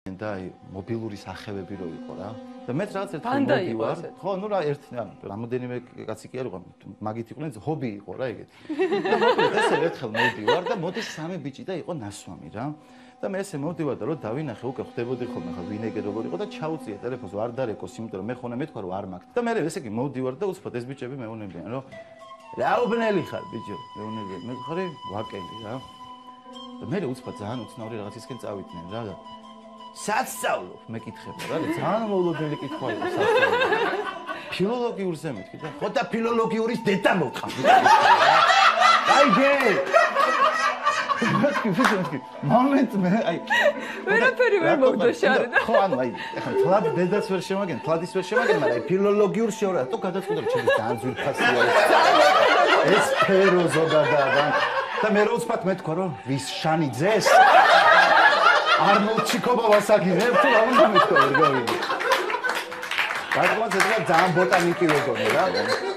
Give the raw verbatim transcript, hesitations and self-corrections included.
და აი მობილური სახევები რო იყო რა. და მეც რაღაც ერთხელ მოვდივარ. ხო, ნუ რა ერთი რამოდენიმე კაცი კი არ იყო, მაგით იყვნენ, ჰობი იყო რა ეგეთი. და მოკლედ ესე ერთხელ მოვდივარ და მოდის სამი ბიჭი და იყო ნასვამი რა. და მე ესე მოვდივარ და რო დავინახე, უკვე ხვდებოდი ხოლმე ხა ვინეგე როგორ იყო და ჩაუწია ტელეფონს ვარ დარეკოს, იმიტომ რომ მე ხონა მეთქვა რომ არ მაქვს. და მე ესე იგი მოვდივარ და უცბად ეს ბიჭები მეუნებიან რომ რა უბნელი ხარ ბიჭო, მეუნებიან. მე ხარი ვაკელი რა. და მე უცბად ძალიან უცნაური რაღაცისკენ წავიდნენ რა და სასწავლო მეკითხება რა და ძალიან მოულოდნელი კითხვა იყო სასწავლო. ფილოლოგიურზე მეთქი და ხო და ფილოლოგიურის დედა მოყავდა. აი გე მეთქი მეთქი მომენტ მე აი ვერაფერი ვერ მოგდო შარი და ხო ანუ აი ეხლა თლად დედას ვერ შემაგენ თლადის ვერ შემაგენ მაგრამ აი ფილოლოგიურ შეურა თუ გადაწყვიტე რომ ჩემი ძალიან ძვირფასია ეს სფერო ზოგადად და მე როუცბად მეთქვა რომ ვის შანიძეს არნოლდჩიკობა ვასაგინებ თუ რა უნდა მეთქვა ვერ გავიგე. რადგან ეს ძალიან ბოტანიკი ვეგონი რა.